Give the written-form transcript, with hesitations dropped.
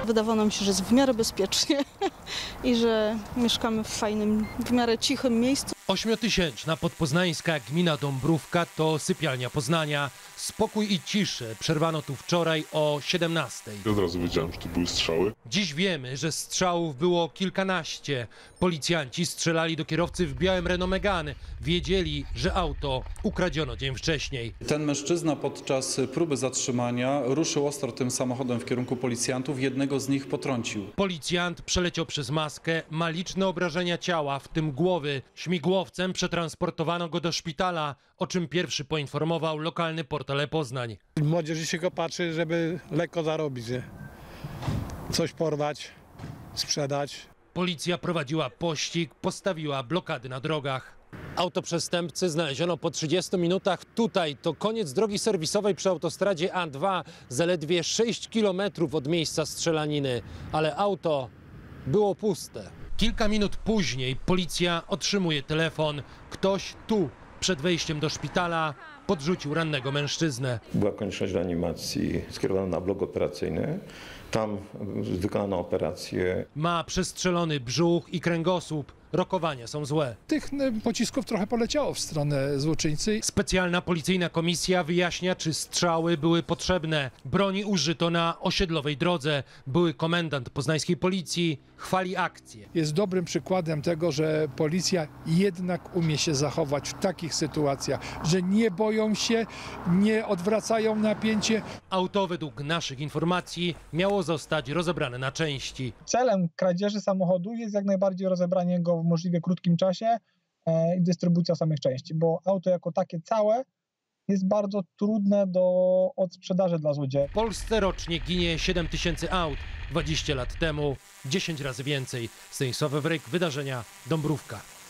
Wydawało nam się, że jest w miarę bezpiecznie i że mieszkamy w fajnym, w miarę cichym miejscu. 8-tysięczna podpoznańska gmina Dąbrówka to sypialnia Poznania. Spokój i ciszę przerwano tu wczoraj o 17:00. Od razu wiedziałem, że to były strzały. Dziś wiemy, że strzałów było kilkanaście. Policjanci strzelali do kierowcy w białym Renault Megane. Wiedzieli, że auto ukradziono dzień wcześniej. Ten mężczyzna podczas próby zatrzymania ruszył ostro tym samochodem w kierunku policjantów. Jednego z nich potrącił. Policjant przeleciał przez maskę, ma liczne obrażenia ciała, w tym głowy. Śmigłowcem przetransportowano go do szpitala, o czym pierwszy poinformował lokalny portal Poznań. Młodzieży się go patrzy, żeby lekko zarobić, nie? Coś porwać, sprzedać. Policja prowadziła pościg, postawiła blokady na drogach. Auto przestępcy znaleziono po 30 minutach tutaj. To koniec drogi serwisowej przy autostradzie A2, zaledwie 6 km od miejsca strzelaniny. Ale auto było puste. Kilka minut później policja otrzymuje telefon. Ktoś tu, przed wejściem do szpitala, podrzucił rannego mężczyznę. Była konieczność reanimacji, skierowano na blok operacyjny. Tam wykonano operację. Ma przestrzelony brzuch i kręgosłup. Rokowania są złe. Tych pocisków trochę poleciało w stronę złoczyńcy. Specjalna policyjna komisja wyjaśnia, czy strzały były potrzebne. Broni użyto na osiedlowej drodze. Były komendant poznańskiej policji chwali akcję. Jest dobrym przykładem tego, że policja jednak umie się zachować w takich sytuacjach, że nie boją się, nie odwracają napięcie. Auto według naszych informacji miało zostać rozebrane na części. Celem kradzieży samochodu jest jak najbardziej rozebranie go w możliwie krótkim czasie i dystrybucja samych części, bo auto jako takie całe jest bardzo trudne do odsprzedaży dla złodzieja. W Polsce rocznie ginie 7 000 aut. 20 lat temu 10 razy więcej. Stanisław Wawryk, Wydarzenia, Dąbrówka.